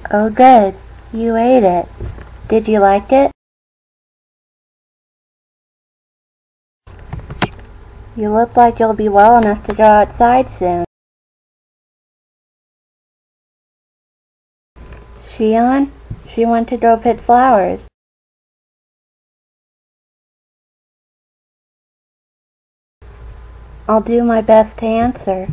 Oh good, you ate it. Did you like it? You look like you'll be well enough to go outside soon. She on? She went to go pick flowers. I'll do my best to answer.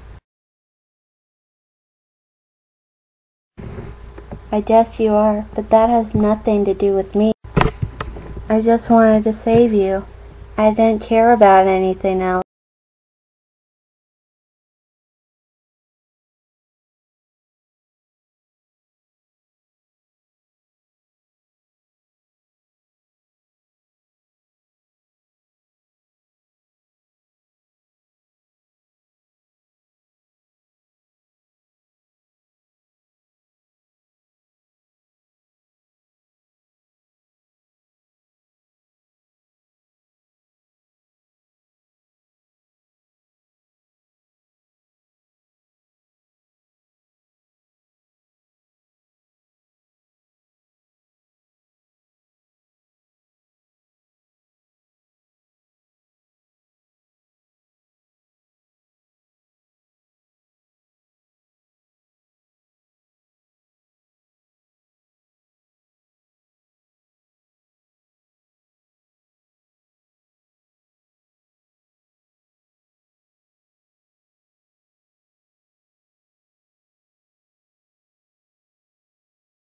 I guess you are, but that has nothing to do with me. I just wanted to save you. I didn't care about anything else.